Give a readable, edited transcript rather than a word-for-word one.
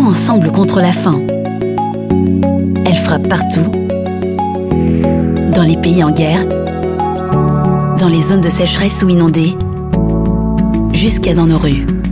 Luttons ensemble contre la faim. Elle frappe partout, dans les pays en guerre, dans les zones de sécheresse ou inondées, jusqu'à dans nos rues.